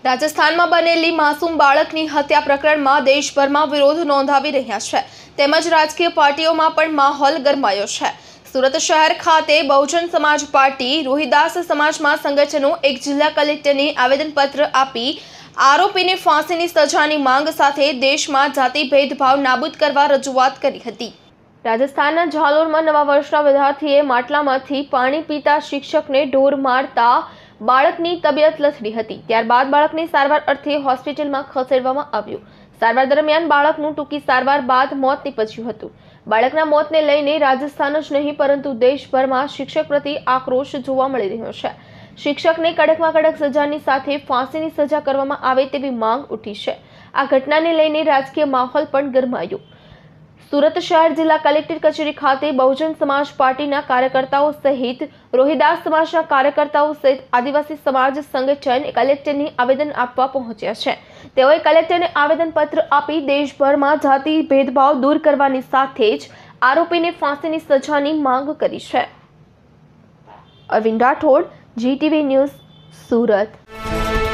રાજસ્થાનમાં બનેલી માસૂમ બાળકની હત્યા પ્રકરણમાં દેશભરમાં વિરોધ નોંધાવી રહ્યા છે તેમજ રાજકીય પાર્ટીઓમાં પણ માહોલ ગરમાયો છે। સુરત શહેર ખાતે બહુજન સમાજ પાર્ટી રોહિદાસ સમાજમાં સંગઠનો એક જિલ્લા કલેક્ટરને આવેદનપત્ર આપી આરોપીને ફાંસીની સજાની માંગ સાથે દેશમાં જાતિ ભેદભાવ નાબૂદ કરવા રજૂઆત કરી હતી। રાજસ્થાનના જાલોરમાં નવા વર્ષના વિદ્યાર્થીએ માટલામાંથી પાણી પીતા શિક્ષકને ઢોર મારતા બાળકની તબિયત લથડી હતી। ત્યારબાદ બાળકને સારવાર અર્થે હોસ્પિટલમાં ખસેડવામાં આવ્યું। સારવાર દરમિયાન બાળકનું ટૂંકી સારવાર બાદ મોત નીપજ્યું હતું। બાળકના મોતને લઈને રાજસ્થાન જ નહીં પરંતુ દેશભરમાં શિક્ષક પ્રતિ આક્રોશ જોવા મળી રહ્યો છે। શિક્ષકને કડકમાં કડક સજાની સાથે ફાંસીની સજા કરવામાં આવે તેવી માંગ ઉઠી છે। આ ઘટનાને લઈને રાજકીય માહોલ પણ ગરમાયો। સુરત શહેર જિલ્લા કલેક્ટર કચેરી ખાતે બહુજન સમાજ પાર્ટીના કાર્યકર્તાઓ સહિત રોહિદાસ સમાજના કાર્યકર્તાઓ સહિત આદિવાસી સમાજ સંગઠન કલેક્ટરને આવેદન આપવા પહોંચ્યા છે। તેઓએ કલેક્ટરને આવેદનપત્ર આપી દેશભરમાં જાતિ ભેદભાવ દૂર કરવાની સાથે જ આરોપીને ફાંસીની સજાની માંગ કરી છે। Arvind Rathod, GTV news, Surat.